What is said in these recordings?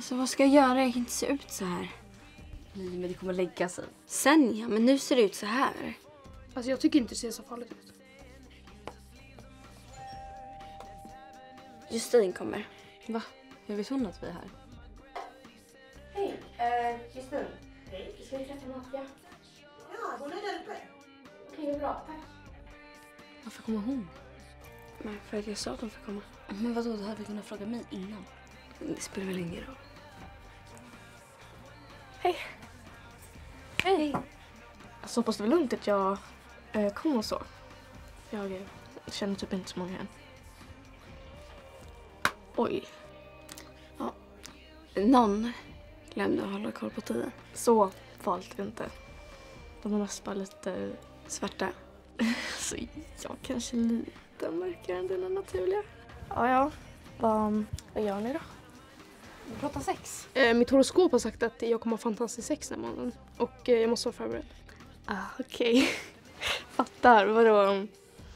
Alltså vad ska jag göra? Jag kan inte se ut så här. Nej, men det kommer lägga sig. Sen ja, men nu ser det ut så här. Alltså jag tycker inte det ser så farligt ut. Justin kommer. Va? Hur vet hon att vi är här? Hej, Justin. Hej. Ska vi träffa Nadia? Ja, hon är där uppe. Okej, bra. Tack. Varför kommer hon? Men för att jag sa att hon får komma. Men vadå, det här vi kunde fråga mig innan. Det spelar väl ingen roll. Hej. Hej. Alltså hoppas det var lugnt att jag kom och så. Jag känner typ inte så många än. Oj. Ja. Någon glömde att hålla koll på tiden. Så farligt inte. De är mest bara lite Svarta. så jag kanske lite mörkare än dina naturliga. Ja. Vad gör ni då? Vi pratar sex. Mitt horoskop har sagt att jag kommer ha fantastisk sex den månaden. Och jag måste vara förberedd. Okej. Fattar. Vadå?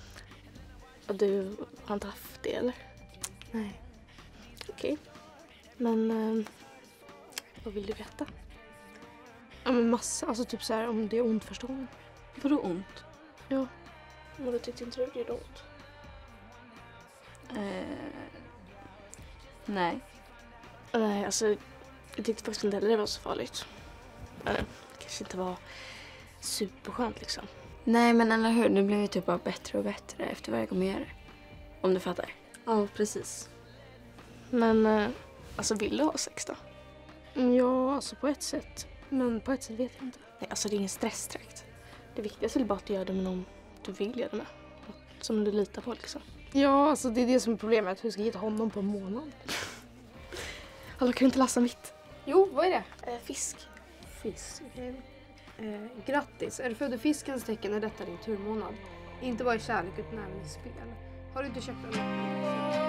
Du har inte haft det, eller? Nej. Okej. Men vad vill du veta? Ja, men massa. Alltså typ så här om det är ont förstår man. Vadå ont? Ja. Men du tyckte inte det gjorde ont? Nej. Nej, alltså jag tyckte faktiskt inte heller det var så farligt. Eller, det kanske inte var superskönt liksom. Nej, men eller hur? Det blir ju typ bara bättre och bättre efter varje gång jag gör det. Om du fattar. Ja, precis. Men alltså vill du ha sex då? Ja, alltså på ett sätt. Men på ett sätt vet jag inte. Nej, alltså det är ingen stresstrakt. Det viktigaste är bara att du gör det med någon du vill göra det med. Något som du litar på liksom. Ja, alltså det är det som är problemet. Hur ska jag hitta honom på en månad? Hallå, kan du inte läsa mitt? Jo, vad är det? Fisk. Fisk. Grattis. Är du född i fiskens tecken är detta din turmånad. Inte bara i kärlek utan även i spel. Har du inte köpt den?